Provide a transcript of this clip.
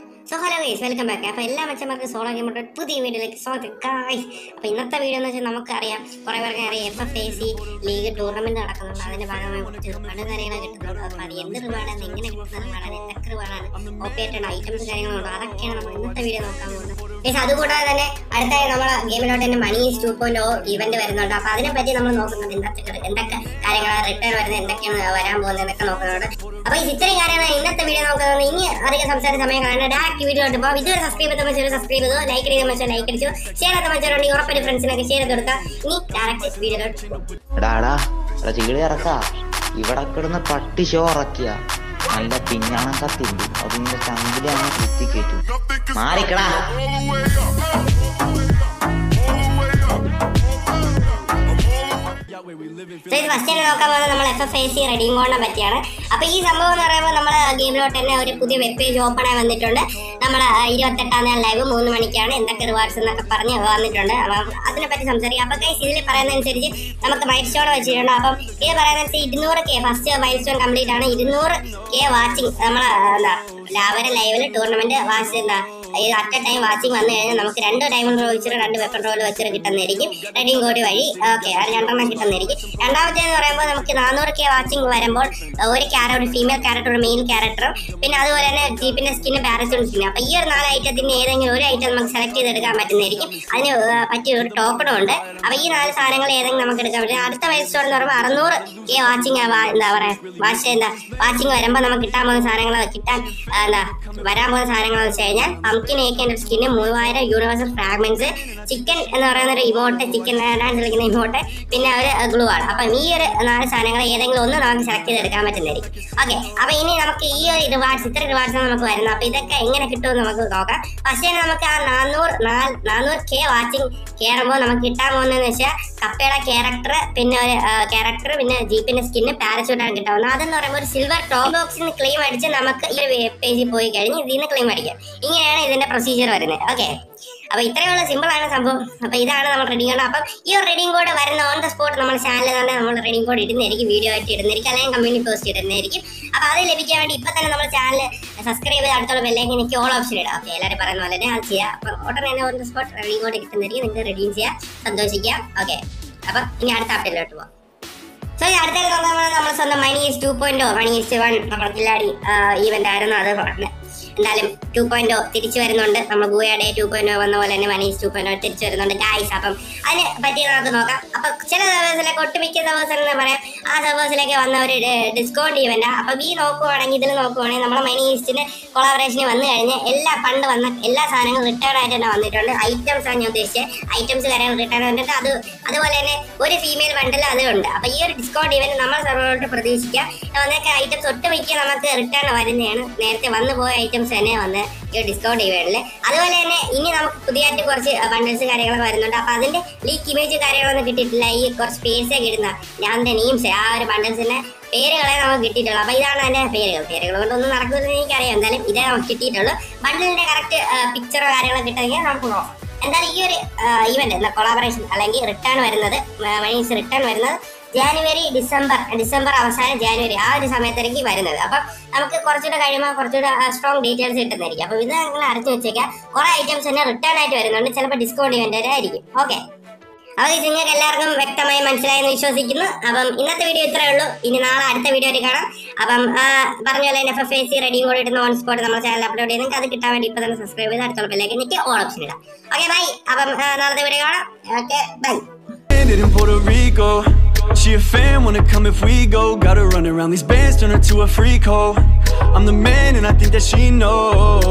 So hello guys, welcome back. അപ്പോൾ എല്ലാ മച്ചന്മാർക്ക് solo ഗെയിമോട്ട് പുതിയ വീഡിയോയിലേക്ക് സ്വാഗതം ഗായ്സ്. അപ്പോൾ ഇന്നത്തെ വീഡിയോ എന്ന് വെച്ചാൽ നമുക്കറിയാം, കുറേ പേർക്ക് അറിയാം FFAC ലീഗ് ടൂർണമെന്റ് നടക്കുന്നുണ്ട്. അതിന്റെ ഭാഗമായി കുറച്ച് റിവാർഡ് കാര്യങ്ങൾ കിട്ടുന്നുണ്ട്. അപ്പോൾ അത് എന്ത് റിവാർഡാണ്, എങ്ങനെ കിട്ടുന്ന റിവാർഡാണ്, എന്തൊക്കെ റിവാർഡാണ്, ഓപ്പറേറ്റഡ് ഐറ്റംസ് കാര്യങ്ങളുണ്ട്, അതൊക്കെയാണ് നമ്മൾ ഇന്നത്തെ വീഡിയോ നോക്കാൻ പോകുന്നത്. അതുകൂടാതെ തന്നെ അടുത്തായി നമ്മളെ ഗെയിമിലോട്ട് തന്നെ മണി ഈസ് 2.0 ഇവന്റ് വരുന്നുണ്ട്. അപ്പോൾ അതിനെപ്പറ്റി നമ്മൾ നോക്കുന്നത് എന്തൊക്കെ കാര്യങ്ങളാണ് റിട്ടേൺ വരുന്നത്, എന്തൊക്കെയാണ് വരാൻ പോകുന്നത് എന്നൊക്കെ നോക്കുന്നുണ്ട്. അപ്പോൾ ഈ ഇത്രയും കാര്യങ്ങളാണ് ഇന്നത്തെ വീഡിയോ നോക്കുന്നത്. ഇനി അധികം സംസാരിച്ച സമയം കാണാൻ ഡയറക്റ്റ് വീഡിയോ ഉണ്ട്. അപ്പോൾ ഇതുവരെ സബ്സ്ക്രൈബ് ചെയ്ത മനുഷ്യർ സബ്സ്ക്രൈബ് ചെയ്തു, ലൈക്ക് ചെയ്ത മനുഷ്യർ ലൈക്ക് അടിച്ചു, ഷെയർ ചെയ്ത മനുഷ്യരുണ്ടെങ്കിൽ ഉറപ്പായിട്ട് ഫ്രണ്ട്സിനൊക്കെ ഷെയർ ചെയ്ത് കൊടുക്കുക. ഇനി ഡയറക്റ്റ് വീഡിയോയിലോട്ട് ചികിടി ഇറക്കാ. ഇവിടെ കിടന്ന് പട്ടി ഷോ ഇറക്കിയ നല്ല പിഞ്ഞാണം കത്തിണ്ട്, അതിന്റെ ചങ്കിലാണ് കുത്തി കയറ്റും. മാറിക്കടാ. ഫസ്റ്റ് നോക്കാൻ പോകുന്നത് നമ്മൾ FFAC റെഡിങ് കോണിനെ പറ്റിയാണ്. അപ്പോൾ ഈ സംഭവം എന്ന് പറയുമ്പോൾ നമ്മുടെ ഗെയിമിലോട്ട് തന്നെ ഒരു പുതിയ വെബ് പേജ് ഓപ്പൺ ആയി വന്നിട്ടുണ്ട്. നമ്മൾ 28-ാം തീയതി ലൈവ് 3 മണിക്കാണ്, എന്തൊക്കെ റിവാർഡ്സ് എന്നൊക്കെ പറഞ്ഞ് വന്നിട്ടുണ്ട്. അപ്പം അതിനെപ്പറ്റി സംസാരിക്കാം. അപ്പോൾ ഗൈസ് ഇതിൽ പറയുന്നതനുസരിച്ച് നമുക്ക് മൈൽ സ്റ്റോൺ വെച്ചിട്ടുണ്ട്. അപ്പം ഇത് പറയുന്നതനുസരിച്ച് 200K first mile stone complete ആണ്. 200K വാച്ചിങ് നമ്മൾ ലാവരെ ലൈവിൽ tournament watch at a time watching വന്നു കഴിഞ്ഞാൽ നമുക്ക് 2 ഡയമണ്ട് റോൾ വെച്ചിട്ട് 2 വെപ്പൺ റോൾ വെച്ചിട്ട് കിട്ടുന്നതായിരിക്കും റെഡിങ് കോഡ് വഴി. ഓക്കെ, അത് 2 കിട്ടുന്നതായിരിക്കും. രണ്ടാമത്തേന്ന് പറയുമ്പോൾ നമുക്ക് 400K വാച്ചിങ് വരുമ്പോൾ ഒരു ഫീമെയിൽ ക്യാരക്ടർ, ഒരു മെയിൽ ക്യാരക്ടറും, പിന്നെ അതുപോലെ തന്നെ ജീപ്പിന്റെ സ്കിന്ന്, പാരച്യൂട്ട് സ്കിന്ന്. അപ്പോൾ ഈ ഒരു 4 ഐറ്റത്തിന്റെ ഏതെങ്കിലും ഒരു ഐറ്റം നമുക്ക് സെലക്ട് ചെയ്തെടുക്കാൻ പറ്റുന്നതായിരിക്കും. അതിന് പറ്റിയ ഒരു ടോക്കണും ഉണ്ട്. അപ്പോൾ ഈ 4 സാധനങ്ങൾ ഏതെങ്കിലും നമുക്ക് എടുക്കാൻ പറ്റും. അടുത്ത മൈൽ സ്റ്റോൺ എന്ന് പറയുമ്പോൾ 600K വാച്ചിങ് വാച്ചിങ് വരുമ്പോൾ നമുക്ക് കിട്ടാൻ പോകുന്ന സാധനങ്ങൾ വരാൻ പോകുന്ന സാധനങ്ങൾ വെച്ച് കഴിഞ്ഞാൽ pumpkin AK skin, 3000 universal fragments, chicken എന്ന് പറയുന്ന ഒരു ഇമോട്ട്, ചിക്കൻ ഡാൻസ് കളിക്കുന്ന ഇമോട്ട്, പിന്നെ ഒരു ഗ്ലൂ ആണ്. അപ്പം ഈ ഒരു 4 സാധനങ്ങൾ ഏതെങ്കിലും ഒന്ന് നമുക്ക് സെലക്ട് ചെയ്തെടുക്കാൻ പറ്റുന്നതായിരിക്കും. ഓക്കെ, അപ്പോൾ ഇനി നമുക്ക് ഈ ഒരു റിവാർഡ്സ്, ഇത്ര റിവാർഡ്സ് നമുക്ക് വരുന്നത്. അപ്പോൾ ഇതൊക്കെ എങ്ങനെ കിട്ടുമെന്ന് നമുക്ക് നോക്കാം. പക്ഷേ നമുക്ക് ആ 400K വാച്ചിങ് കയറുമ്പോൾ നമുക്ക് കിട്ടാൻ പോകുന്നതെന്ന് വെച്ചാൽ കപ്പയുടെ ക്യാരക്ടർ, പിന്നെ ഒരു ക്യാരക്ടർ, പിന്നെ ജീപ്പിന്റെ സ്കിന്ന്, പാരച്യൂട്ടാണ് കിട്ടാവുന്നത്. അതെന്ന് പറയുമ്പോൾ ഒരു സിൽവർ ടോപ്പ് ബോക്സിൽ നിന്ന് ക്ലെയിം അടിച്ച് നമുക്ക് ഈ ഒരു വെബ് പേജിൽ പോയി കഴിഞ്ഞ് ഇതിൽ നിന്ന് ക്ലെയിം അടിക്കാം. ഇങ്ങനെയാണ് ഇതിന്റെ പ്രൊസീജിയർ വരുന്നത്. ഓക്കെ, അപ്പോൾ ഇത്രയുള്ള സിമ്പിൾ ആണ് സംഭവം. അപ്പോൾ ഇതാണ് നമ്മൾ റെഡിങ് കോഡ്. അപ്പം ഈ ഒരു റെഡിങ് കോഡ് വരുന്ന ഓൺ ദ സ്പോട്ട് നമ്മുടെ ചാനലിൽ തന്നെ നമ്മൾ റെഡിങ് കോഡ് ഇടുന്നതായിരിക്കും, വീഡിയോ ആയിട്ട് ഇടുന്നതായിരിക്കും, അല്ലെങ്കിൽ കമ്മ്യൂണിറ്റി പോസ്റ്റ് ഇടുന്നതായിരിക്കും. അപ്പോൾ അത് ലഭിക്കാൻ വേണ്ടി ഇപ്പം തന്നെ നമ്മുടെ ചാനൽ സബ്സ്ക്രൈബ് ചെയ്ത് അടുത്തുള്ള ബെല്ലേക്ക് എനിക്ക് ഓൾ ഓപ്ഷൻ ഇടാം. ഓക്കെ, എല്ലാവരും പറയുന്ന പോലെ തന്നെ അത് ചെയ്യാം. അപ്പം ഉടനെ തന്നെ on the spot redeem code കിട്ടുന്നതായിരിക്കും, നിങ്ങൾക്ക് റെഡീം ചെയ്യാം, സന്തോഷിക്കാം. ഓക്കെ, അപ്പം ഇനി അടുത്ത അപ്ഡേറ്റിലോട്ട് പോകാം. സോ അടുത്തേക്ക് നോക്കുമ്പോൾ നമ്മൾ സ്വന്തം മണി ഈസ് 2.0 മണി ഈസ് 1 നമ്മുടെ കില്ലാടി ഈവന്റ് ആയിരുന്നു. അത് എന്തായാലും 2.0 തിരിച്ചു വരുന്നുണ്ട്. നമ്മൾ ഗൂയയുടെ 2.0 വന്ന പോലെ തന്നെ മണി ഈസ് 2.0 തിരിച്ചു വരുന്നുണ്ട് ഗായ്സ്. അപ്പം അതിനെ പറ്റി നമുക്ക് നോക്കാം. അപ്പം ചില സർവേഴ്സിലേക്ക്, ഒട്ടുമിക്ക സർവേഴ്സ് എന്ന് പറയാം, ആ സർവേഴ്സിലേക്ക് വന്ന ഒരു ഡിസ്കൗണ്ട് ഈവന്റാണ്. അപ്പം ഈ നോക്കുവാണെങ്കിൽ, ഇതിൽ നോക്കുവാണെങ്കിൽ നമ്മളെ മണി ഈസ്റ്റിന് കൊളാബറേഷന് വന്നു കഴിഞ്ഞാൽ പണ്ട് വന്ന എല്ലാ സാധനങ്ങളും റിട്ടേൺ ആയിട്ട് തന്നെ വന്നിട്ടുണ്ട്. ഐറ്റംസ് ആണ് ഞാൻ ഉദ്ദേശിച്ചത്, ഐറ്റംസ് കാര്യങ്ങൾ റിട്ടേൺ വന്നിട്ട് അതുപോലെ തന്നെ ഒരു ഫീമെയിൽ ബണ്ടിൽ അതുണ്ട്. അപ്പം ഈ ഒരു ഡിസ്കൗണ്ട് ഈവന്റ് നമ്മൾ സർവറോട്ട് പ്രതീക്ഷിക്കാം. വന്നൊക്കെ ഐറ്റംസ് ഒട്ടുമിക്ക നമുക്ക് റിട്ടേൺ വരുന്നതാണ്. നേരത്തെ വന്നു പോയ ഐറ്റംസ് തന്നെ വന്ന് ഈ ഡിസ്കൗണ്ട് ഈവന്റിൽ. അതുപോലെ തന്നെ ഇനി നമുക്ക് പുതിയതായിട്ട് കുറച്ച് ബണ്ടിൽസ് കാര്യങ്ങളൊക്കെ വരുന്നുണ്ട്. അപ്പോൾ അതിന്റെ ലീക്ക് ഇമേജ് കാര്യങ്ങളൊന്നും കിട്ടിയിട്ടില്ല. ഈ കുറച്ച് പേഴ്സേ കിട്ടുന്ന ഞാൻ നെയിംസ്, ആ ഒരു ബണ്ടിൽസിന്റെ പേരുകളെ നമുക്ക് കിട്ടിയിട്ടുള്ളൂ. അപ്പോൾ ഇതാണ് അതിന്റെ പേരുകൾ കൊണ്ടൊന്നും നടക്കുമെന്ന് എനിക്കറിയാം. എന്തായാലും ഇതേ നമുക്ക് കിട്ടിയിട്ടുള്ളൂ. ബണ്ടിലിന്റെ കറക്റ്റ് പിക്ചറോ കാര്യങ്ങളോ കിട്ടുമെങ്കിൽ നമുക്ക് നോക്കാം. എന്തായാലും ഈ ഒരു ഈവന്റ് കൊളാബറേഷൻ അല്ലെങ്കിൽ റിട്ടേൺ വരുന്നത്, മണീസ് റിട്ടേൺ വരുന്നത് ഡിസംബർ അവസാനം ജാനുവരി ആ ഒരു സമയത്തേക്ക് വരുന്നത്. അപ്പം നമുക്ക് കുറച്ചുകൂടെ കഴിയുമ്പോൾ കുറച്ചുകൂടെ സ്ട്രോങ് ഡീറ്റെയിൽസ് കിട്ടുന്നതായിരിക്കും. അപ്പോൾ ഇത് നിങ്ങൾ അടച്ചു വെച്ചേക്കാം. കുറേ ഐറ്റംസ് തന്നെ റിട്ടേൺ ആയിട്ട് വരുന്നുണ്ട്, ചിലപ്പോൾ ഡിസ്കൗണ്ട് ഇവന്റ് ആയിരിക്കും. ഓക്കെ, അപ്പോൾ ഇത് നിങ്ങൾക്ക് എല്ലാവർക്കും വ്യക്തമായി മനസ്സിലായെന്ന് വിശ്വസിക്കുന്നു. അപ്പം ഇന്നത്തെ വീഡിയോ ഇത്രയേ ഉള്ളൂ. ഇനി നാളെ അടുത്ത വീഡിയോ ആയിട്ട് കാണാം. അപ്പം പറഞ്ഞ പോലെ FFAC റെഡിയും കൂടി ഇടുന്ന ഓൺ സ്പോട്ട് നമ്മുടെ ചാനൽ അപ്ലോഡ് ചെയ്ത് നിങ്ങൾക്ക് അത് കിട്ടാൻ വേണ്ടി ഇപ്പോൾ തന്നെ സബ്സ്ക്രൈബ് ചെയ്ത് അടുത്തുള്ള ബെല്ലേക്ക് എനിക്ക് ഓൾ ഓപ്ഷൻ ഇടാം. Okay, bye. അപ്പം നാളത്തെ വീഡിയോ കാണാം. Okay, bye. She a fan, wanna come if we go. Gotta run around these bands, turn her to a freak hoe. I'm the man and I think that she knows.